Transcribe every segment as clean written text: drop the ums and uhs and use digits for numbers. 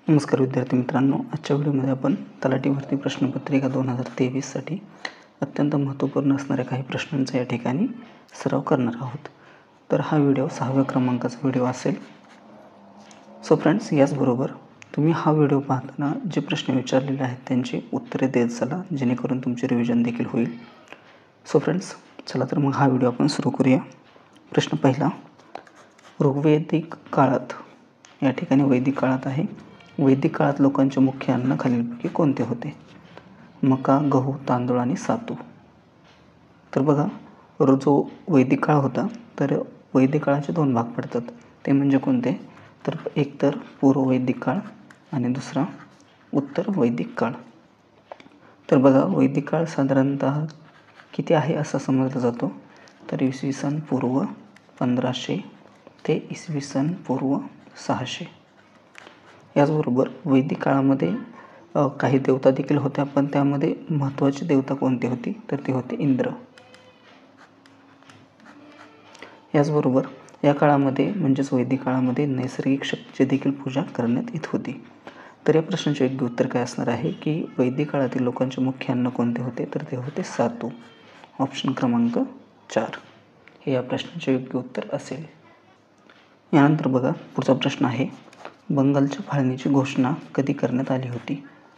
नमस्कार विद्यार्थी मित्रांनो, आजच्या व्हिडिओमध्ये आपण तलाठी भरती प्रश्नपत्रिका 2023साठी अत्यंत महत्त्वपूर्ण असणाऱ्या काही प्रश्नांचा या ठिकाणी सराव करणार आहोत. तर हा व्हिडिओ 6व्या क्रमांकाचा व्हिडिओ असेल. सो फ्रेंड्स, याचबरोबर तुम्ही हा व्हिडिओ पाहताना जे प्रश्न विचारलेले आहेत त्यांची उत्तरे देत चला, जेणेकरून तुमचे रिव्हिजन देखील होईल. सो फ्रेंड्स, चला तर मग हा व्हिडिओ आपण सुरू करूया. प्रश्न पहिला, ऋग्वेदिक काळात, या ठिकाणी वैदिक काळात आहे. वैदिक काळात लोकांचे मुख्य अन्न खालीलपैकी कोणते होते? मका, गहू, तांदूळ आणि सातू. तर बघा, जो वैदिक काळ होता, तर वैदिक काळाचे 2 भाग पडतात. ते म्हणजे कोणते? तर एक तर पूर्व वैदिक काळ आणि दुसरा उत्तर वैदिक काळ. तर बघा, वैदिक काळ साधारणतः किती आहे असा समजला जातो? तर इसवी सन पूर्व 1500 ते इसवी सन पूर्व 600. याचबरोबर वैदिक काळामध्ये काही देवता देखील होत्या, पण त्यामध्ये महत्त्वाची देवता कोणती होती? तर ती होती इंद्र. याचबरोबर या काळामध्ये म्हणजेच वैदिक काळामध्ये नैसर्गिक शक्तीची देखील पूजा करण्यात येत होती. तर या प्रश्नाचे योग्य उत्तर काय असणार आहे की वैदिक काळातील लोकांचे मुख्य अन्न कोणते होते? तर ते होते सातू. ऑप्शन क्रमांक 4 हे या प्रश्नाचे योग्य उत्तर असेल. यानंतर बघा, पुढचा प्रश्न आहे, बंगालच्या फाळणीची घोषणा कधी करण्यात आली होती?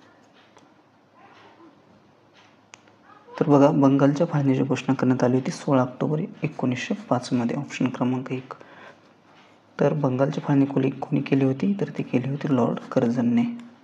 तर बघा, बंगालच्या फाळणीची घोषणा करण्यात आली होती 16 ऑक्टोबर 1905 मध्ये. ऑप्शन क्रमांक 1. तर बंगालची फाळणी कोणी केली होती? तर ती केली होती लॉर्ड कर्झनने.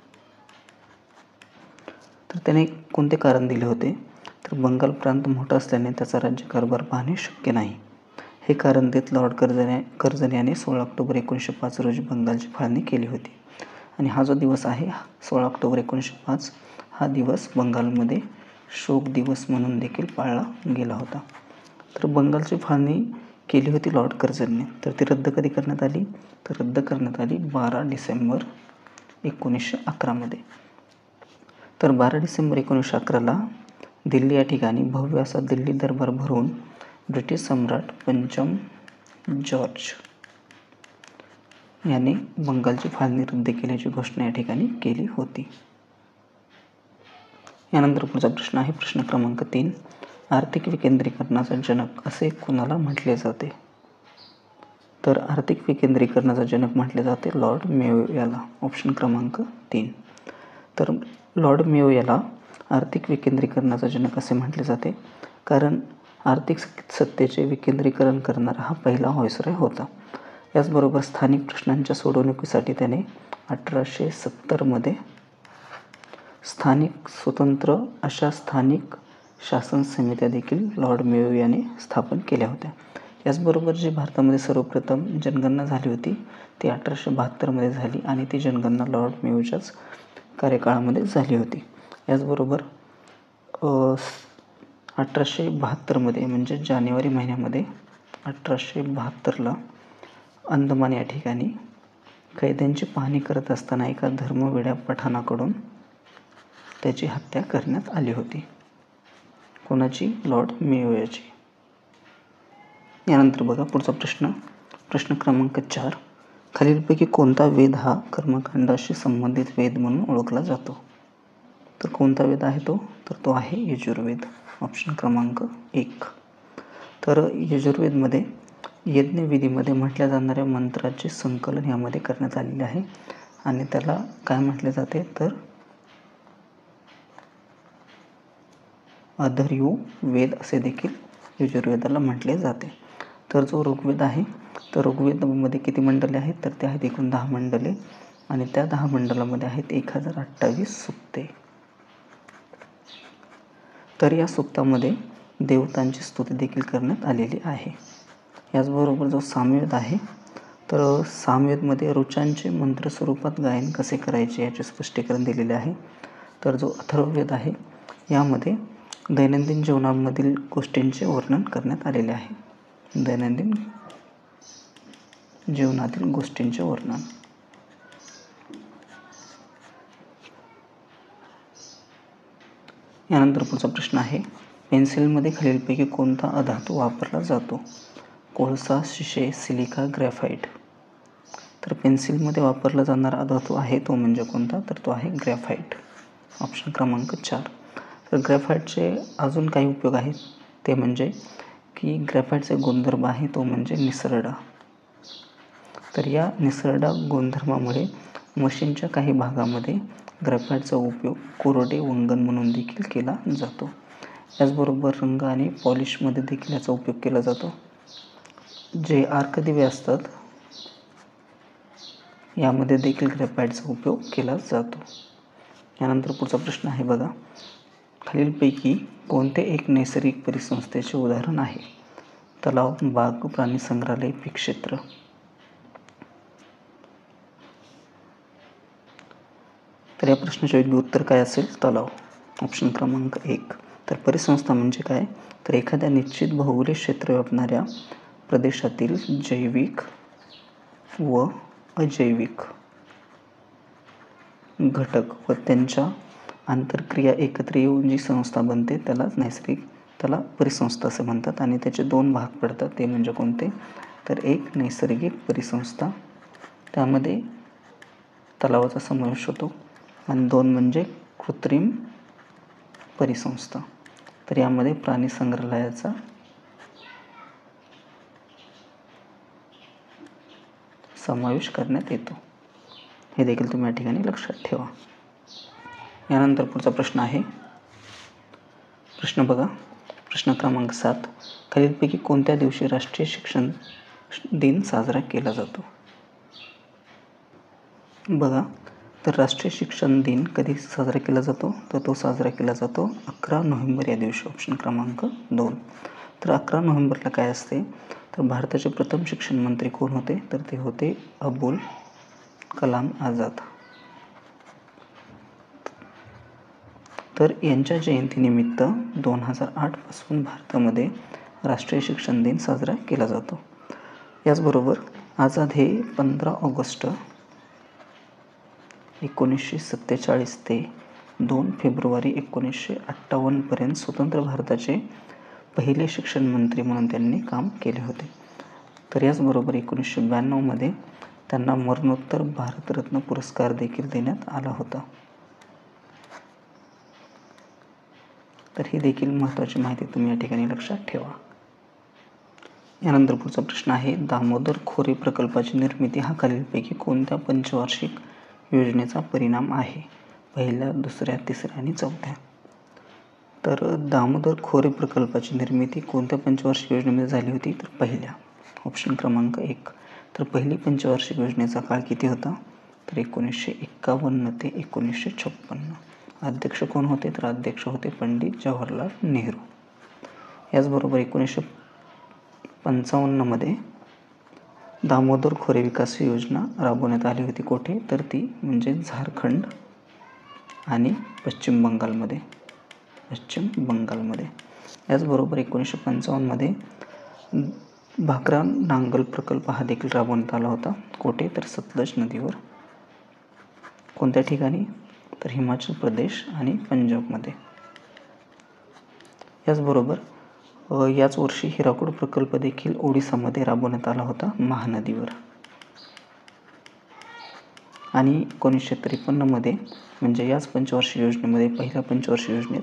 तर त्याने कोणते कारण दिले होते? तर बंगाल प्रांत मोठा असल्याने त्याचा राज्यकारभार पाहणे शक्य नाही, हे कारण देत लॉर्ड कर्झन याने 16 ऑक्टोबर 1905 रोजी बंगालची फाळणी केली होती. आणि हा जो दिवस आहे 16 ऑक्टोबर 1905, हा दिवस बंगालमध्ये शोक दिवस म्हणून देखील पाळला गेला होता. तर बंगालची फाळणी केली होती लॉर्ड कर्झनने. तर ती रद्द कधी करण्यात आली? तर रद्द करण्यात आली 12 डिसेंबर 1911 मध्ये. तर 12 डिसेंबर 1911ला दिल्ली या ठिकाणी भव्य असा दिल्ली दरबार भरवून ब्रिटिश सम्राट पंचम जॉर्ज याने बंगालची फाळणी रद्द केल्याची घोषणा या ठिकाणी केली होती. यानंतर पुढचा प्रश्न आहे, प्रश्न क्रमांक 3, आर्थिक विकेंद्रीकरणाचा जनक असे कोणाला म्हटले जाते? तर आर्थिक विकेंद्रीकरणाचा जनक म्हटले जाते लॉर्ड मेयो याला. ऑप्शन क्रमांक 3. तर लॉर्ड मेयो याला आर्थिक विकेंद्रीकरणाचा जनक असे म्हटले जाते, कारण आर्थिक सत्तेचे विकेंद्रीकरण करणारा हा पहिला व्हाईसरॉय होता. याचबरोबर स्थानिक प्रश्नांच्या सोडवणुकीसाठी त्याने 1870 मध्ये स्थानिक स्वतंत्र अशा स्थानिक शासन समित्या देखील लॉर्ड मेयो याने स्थापन केल्या होत्या. याचबरोबर जी भारतामध्ये सर्वप्रथम जनगणना झाली होती ती 1872 मध्ये झाली आणि ती जनगणना लॉर्ड मेयोच्याच कार्यकाळामध्ये झाली होती. याचबरोबर 1872 मध्ये म्हणजे जानेवारी महिन्यामध्ये 1872ला अंदमान या ठिकाणी कैद्यांची पाहणी करत असताना एका धर्मवेड्या पठाणाकडून त्याची हत्या करण्यात आली होती. कोणाची? लॉर्ड मेयो याची. यानंतर बघा, पुढचा प्रश्न क्रमांक 4, खालीलपैकी कोणता वेद हा कर्मकांडाशी संबंधित वेद म्हणून ओळखला जातो? तर कोणता वेद आहे तो? तर तो आहे यजुर्वेद. ऑप्शन क्रमांक 1. तर यजुर्वेदमध्ये यज्ञविधीमध्ये म्हटल्या जाणाऱ्या मंत्राचे संकलन यामध्ये करण्यात आलेले आहे आणि त्याला काय म्हटले जाते? तर अथर्ववेद असे देखील यजुर्वेदाला म्हटले जाते. तर जो ऋग्वेद आहे, तर ऋग्वेदामध्ये किती मंडले आहेत? तर ते आहेत एकूण 10 मंडले आणि त्या 10 मंडलामध्ये आहेत 1028 सूक्ते. तर या सूक्तामध्ये देवतांची स्तुती देखील करण्यात आलेली आहे. याचबरोबर जो सामवेद आहे, तर सामवेदमध्ये ऋचांचे मंत्र स्वरूपात गायन कसे करायचे याचे स्पष्टीकरण दिलेले आहे. तर जो अथर्ववेद आहे यामध्ये दैनंदिन जीवनामधील गोष्टींचे वर्णन करण्यात आलेले आहे. दैनंदिन जीवनातील गोष्टींचे वर्णन. यानंतर पुढचा प्रश्न आहे, पेन्सिलमध्ये खालीलपैकी कोणता अधातू वापरला जातो? कोळसा, शिसे, सिलिका, ग्रॅफाइट. तर पेन्सिलमध्ये वापरला जाणारा धातू आहे तो म्हणजे कोणता, तर तो आहे ग्रॅफाईट. ऑप्शन क्रमांक 4. तर ग्रॅफाईटचे अजून काही उपयोग आहेत ते म्हणजे की ग्रॅफाईटचे गुणधर्म आहे तो म्हणजे निसरडा. तर या निसरडा गुणधर्मामुळे मशीनच्या काही भागामध्ये ग्रॅफाईटचा उपयोग कोरडे वंगण म्हणून देखील केला जातो. याचबरोबर रंग आणि पॉलिशमध्ये देखील याचा उपयोग केला जातो. जे आर्क दिवे असतात यामध्ये देखील ग्रॅफाईटचा उपयोग केला जातो. यानंतर पुढचा प्रश्न आहे बघा, खालीलपैकी कोणते एक नैसर्गिक परिसंस्थेचे उदाहरण आहे? तलाव, बाग, प्राणी संग्रहालय, पीक क्षेत्र. तर या प्रश्नाचे योग्य उत्तर काय असेल? तलाव. ऑप्शन क्रमांक 1. तर परिसंस्था म्हणजे काय, तर एखाद्या निश्चित भौगोलिक क्षेत्र व्यापणाऱ्या प्रदेशातील जैविक व अजैविक घटक व त्यांच्या आंतरक्रिया एकत्र येऊन जी संस्था बनते त्याला परिसंस्था असं म्हणतात. आणि त्याचे 2 भाग पडतात ते म्हणजे कोणते, तर एक नैसर्गिक परिसंस्था, त्यामध्ये तलावाचा समावेश होतो, आणि 2 म्हणजे कृत्रिम परिसंस्था. तर यामध्ये प्राणी संग्रहालयाचा समावेश करण्यात येतो. हे देखील तुम्ही या ठिकाणी लक्षात ठेवा. यानंतर पुढचा प्रश्न आहे, प्रश्न बघा, प्रश्न क्रमांक 7. खालीलपैकी कोणत्या दिवशी राष्ट्रीय शिक्षण दिन साजरा केला जातो? बघा, तर राष्ट्रीय शिक्षण दिन कधी साजरा केला जातो, तर तो साजरा केला जातो 11 नोव्हेंबर या दिवशी. ऑप्शन क्रमांक 2. तर 11 नोव्हेंबरला काय असते, तर भारताचे प्रथम शिक्षण मंत्री कोण होते, तर ते होते अबुल कलाम आझाद. तर यांच्या जयंतीनिमित्त 2008 पासून भारतामध्ये राष्ट्रीय शिक्षण दिन साजरा केला जातो. याचबरोबर आझाद हे 15 ऑगस्ट 1947 ते 2 फेब्रुवारी 1958 पर्यंत स्वतंत्र भारताचे पहिले शिक्षण मंत्री म्हणून त्यांनी काम केले होते. तर याचबरोबर 1992 मध्ये त्यांना मरणोत्तर भारतरत्न पुरस्कार देखील देण्यात आला होता. तर ही देखील महत्त्वाची माहिती तुम्ही या ठिकाणी लक्षात ठेवा. यानंतर पुढचा प्रश्न आहे, दामोदर खोरे प्रकल्पाची निर्मिती हा खालीलपैकी कोणत्या पंचवार्षिक योजनेचा परिणाम आहे? पहिल्या, दुसऱ्या, तिसऱ्या आणि चौथ्या. तर दामोदर खोरे प्रकल्पाची निर्मिती कोणत्या पंचवार्षिक योजनेमध्ये झाली होती, तर पहिल्या. ऑप्शन क्रमांक 1. तर पहिली पंचवार्षिक योजनेचा काळ किती होता, तर 1951 ते 1956. अध्यक्ष कोण होते, तर अध्यक्ष होते पंडित जवाहरलाल नेहरू. याचबरोबर 1955 मध्ये दामोदर खोरे विकास योजना राबवण्यात आली होती. कोठे, तर ती म्हणजे झारखंड आणि पश्चिम बंगालमध्ये. याचबरोबर 1955 मध्ये भाकरा नांगल प्रकल्प हा देखील राबवण्यात आला होता. कोठे, तर सतलज नदीवर. कोणत्या ठिकाणी, तर हिमाचल प्रदेश आणि पंजाबमध्ये. याचबरोबर याच वर्षी हिराकूड प्रकल्प देखील ओडिसामध्ये राबवण्यात आला होता महानदीवर. आणि 1953 मध्ये म्हणजे याच पंचवार्षिक योजनेमध्ये, पहिल्या पंचवार्षिक योजनेत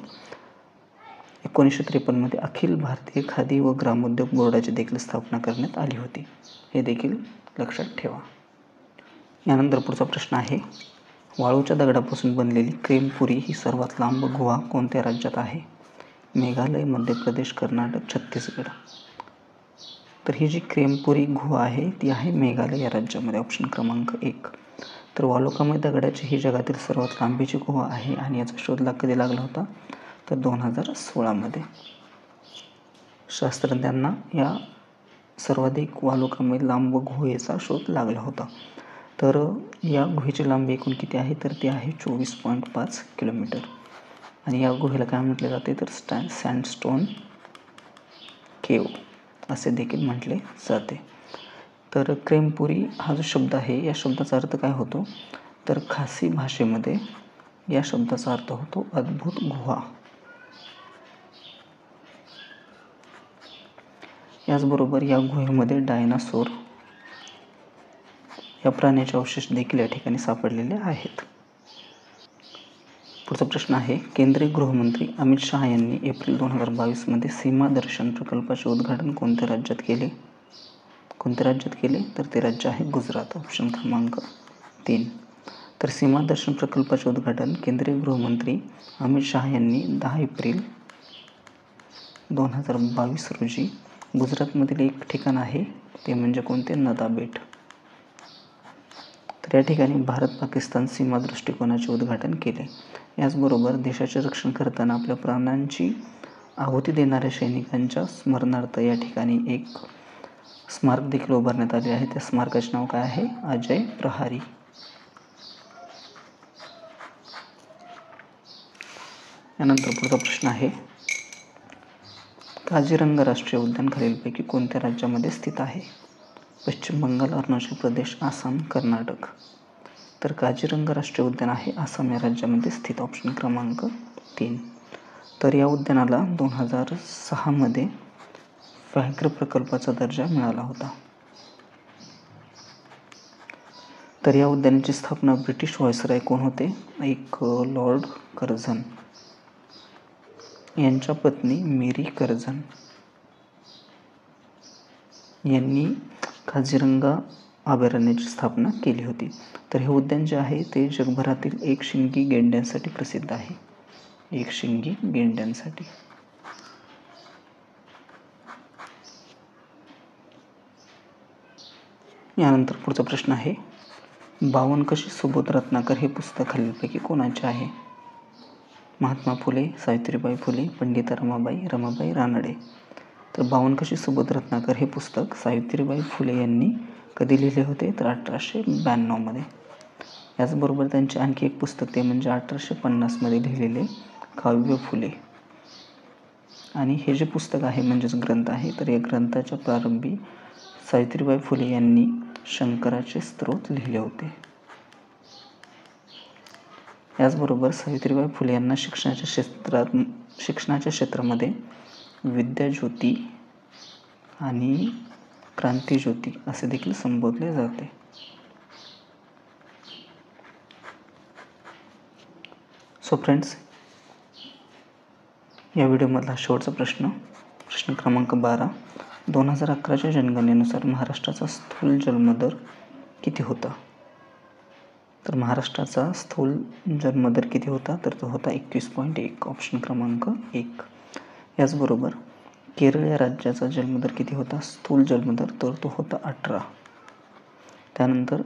1953 मध्ये अखिल भारतीय खादी व ग्रामोद्योग बोर्डाची देखील स्थापना करण्यात आली होती. हे देखील लक्षात ठेवा. यानंतर पुढचा प्रश्न आहे, वाळूच्या दगडापासून बनलेली क्रेमपुरी ही सर्वात लांब गुहा कोणत्या राज्यात आहे? मेघालय, मध्य प्रदेश, कर्नाटक, छत्तीसगड. तर ही जी क्रेमपुरी गुहा आहे ती आहे मेघालय या राज्यामध्ये. ऑप्शन क्रमांक 1. तर वालुकामय दगडाची ही जगातील सर्वात लांबीची गुहा आहे आणि याचा शोध कधी लागला होता, तर 2016 मध्ये. शास्त्रज्ञांना या सर्वाधिक वालुकामय लांब गुहेचा शोध लागला होता. तर या गुहेची लांबी एकूण किती आहे, तर ती आहे 24.5 किलोमीटर. आणि या गुहेला काय म्हटले जाते, तर सँडस्टोन केव असे देखील म्हटले जाते. तर क्रेमपुरी हा जो शब्द आहे या शब्दाचा अर्थ काय होतो, तर खासी भाषेमध्ये या शब्दाचा अर्थ होतो अद्भुत गुहा. याचबरोबर या गुहेमध्ये डायनासोर या प्राण्याचे अवशेष देखील या ठिकाणी सापडलेले आहेत. पुढचा प्रश्न आहे, केंद्रीय गृहमंत्री अमित शहा यांनी एप्रिल 2022 मध्ये सीमा दर्शन प्रकल्पाचे उद्घाटन कोणत्या राज्यात केले? कोणत्या राज्यात केले? तर ते राज्य आहे गुजरात. ऑप्शन क्रमांक 3. तर सीमा दर्शन प्रकल्पाचे उद्घाटन केंद्रीय गृहमंत्री अमित शहा यांनी 10 एप्रिल 2022 रोजी गुजरातमधील एक ठिकाण आहे, ते म्हणजे कोणते? नदा बेट. तर या ठिकाणी भारत-पाकिस्तान सीमा दृष्टिकोनाचे उद्घाटन केले. याचबरोबर देशाचे रक्षण करताना आपल्या प्राणांची आहुती देणाऱ्या सैनिकांच्या स्मरणार्थ या ठिकाणी एक स्मारक देखील उभारण्यात आले आहे. त्या स्मारकाचे नाव काय आहे? अजय प्रहारी. यानंतर पुढचा प्रश्न आहे, काझीरंगा राष्ट्रीय उद्यान खालीलपैकी कोणत्या राज्यामध्ये स्थित आहे? पश्चिम बंगाल, अरुणाचल प्रदेश, आसाम, कर्नाटक. तर काझीरंगा राष्ट्रीय उद्यान आहे आसाम या राज्यामध्ये स्थित. ऑप्शन क्रमांक 3. तर या उद्यानाला 2006 मध्ये व्याघ्र प्रकल्पाचा दर्जा मिळाला होता. तर या उद्यानाची स्थापना ब्रिटिश व्हायसरॉय कोण होते? एक लॉर्ड कर्झन यांच्या पत्नी मेरी कर्झन यांनी काझीरंगा अभयारण्याची स्थापना केली होती. तर हे उद्यान जे आहे ते जगभरातील एकशिंगी गेंड्यांसाठी प्रसिद्ध आहे. एकशिंगी गेंड्यांसाठी. यानंतर पुढचा प्रश्न आहे, 52 कशी सुबोध रत्नाकर हे पुस्तक खालीलपैकी कोणाचे आहे? महात्मा फुले, सावित्रीबाई फुले, पंडिता रमाबाई रानडे. तर 52 कशी सुबोध रत्नाकर हे पुस्तक सावित्रीबाई फुले यांनी कधी लिहिले होते? तर 1892 मध्ये. याचबरोबर त्यांचे आणखी एक पुस्तक ते म्हणजे 1850 मध्ये लिहिलेले काव्य फुले. आणि हे जे पुस्तक आहे म्हणजेच ग्रंथ आहे, तर या ग्रंथाच्या प्रारंभी सावित्रीबाई फुले यांनी शंकराचे स्तोत्र लिहिले होते. याचबरोबर सावित्रीबाई फुले यांना शिक्षणाच्या क्षेत्रामध्ये विद्याज्योती आणि क्रांतिज्योती असे देखील संबोधले जाते. सो फ्रेंड्स, या व्हिडिओमधला शेवटचा प्रश्न क्रमांक 12. 2011च्या जनगणनेनुसार महाराष्ट्राचा स्थूल जन्मदर किती होता? तर महाराष्ट्राचा स्थूल जन्मदर किती होता? तर तो होता 21.1. ऑप्शन क्रमांक 1. याचबरोबर केरळ या राज्याचा जन्मदर किती होता? स्थूल जन्मदर, तर तो होता 18. त्यानंतर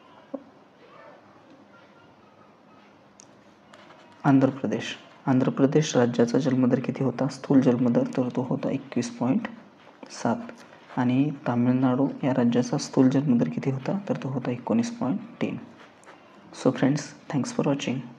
आंध्र प्रदेश राज्याचा जन्मदर किती होता? स्थूल जन्मदर, तर तो होता 21.7. आणि तामिळनाडू या राज्याचा स्थूल जन्मदर किती होता? तर तो होता 19.3. So friends, thanks for watching.